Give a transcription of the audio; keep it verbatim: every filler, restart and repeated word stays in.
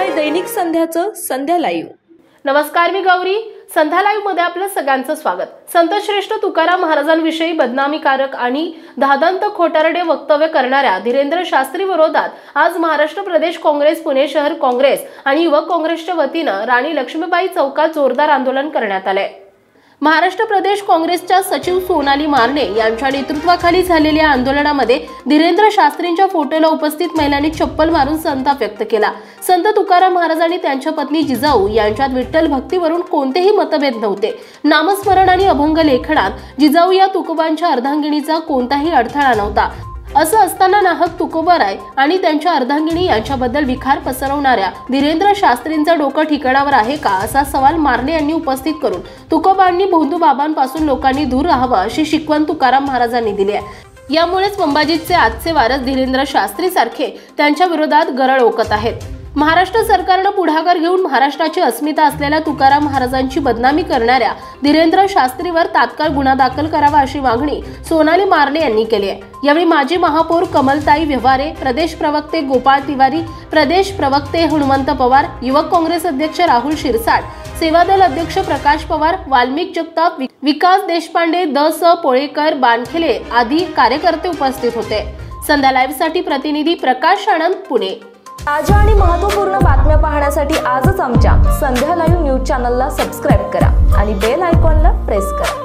आहे दैनिक संध्याचं संध्या लाईव्ह। नमस्कार, मी गौरी। संध्या लाईव्ह मध्ये आपलं सगळ्यांचं स्वागत। संतश्रेष्ठ तुकाराम महाराजांविषयी बदनामीकारक आणि धादांत खोटारडे वक्तव्य करणाऱ्या धीरेंद्र शास्त्री विरोधात आज महाराष्ट्र प्रदेश काँग्रेस, पुणे शहर काँग्रेस आणि युवक काँग्रेसच्या वतीनं राणी लक्ष्मीबाई चौकात जोरदार आंदोलन करण्यात आले। महाराष्ट्र प्रदेश काँग्रेसच्या सचिव सोनाली मारणे यांच्या नेतृत्वाखाली झालेल्या आंदोलनामध्ये धीरेंद्र शास्त्रींच्या फोटोला उपस्थित महिलांनी चप्पल मारून संताप व्यक्त केला। संत तुकाराम महाराज आणि त्यांच्या पत्नी जिजाऊ यांच्यात विठ्ठल भक्तीवरून कोणतेही मतभेद नव्हते। नामस्मरण आणि अभंग लेखनात जिजाऊ या तुकोबांच्या अर्धांगिनीचा कोणताही अडथळा नव्हता। असं असताना नाहक तुकोबाराय आणि त्यांच्या अर्धांगिनी यांच्याबद्दल विखार पसरवणाऱ्या धीरेंद्र शास्त्रींचं डोकं ठिकाणावर आहे का, असा सवाल मारणे यांनी उपस्थित करून तुकोबांनी भोंदू बाबांपासून लोकांनी दूर राहावं अशी शिकवण तुकाराम महाराजांनी दिली आहे। यामुळेच अंबाजीचे आजचे वारस धीरेंद्र शास्त्री सारखे त्यांच्या विरोधात गरळ ओकत आहेत। महाराष्ट्र सरकारनं पुढाकार घेऊन महाराष्ट्राची अस्मिता असलेल्या तुकाराम महाराजांची बदनामी करणाऱ्या धीरेंद्र शास्त्रीवर तात्काळ गुन्हा दाखल करावा अशी मागणी सोनाली मारणे यांनी केली आहे। यावेळी माजी महापौर कमलताई व्यवहारे, प्रदेश प्रवक्ते गोपाळ तिवारी, प्रदेश प्रवक्ते हनुमंत पवार, युवक काँग्रेस अध्यक्ष राहुल शिरसाट, सेवादल अध्यक्ष प्रकाश पवार, वाल्मिक जगताप, विकास देशपांडे, द स पोळेकर, बानखेले आदी कार्यकर्ते उपस्थित होते। संध्या लाईव्ह साठी प्रतिनिधी प्रकाश आनंद, पुणे। ताज्या आणि महत्त्वपूर्ण बातम्या पाहण्यासाठी आजच आमच्या संध्या लाईव्ह न्यूज चॅनलला सबस्क्राईब करा आणि बेल आयकॉनला प्रेस करा।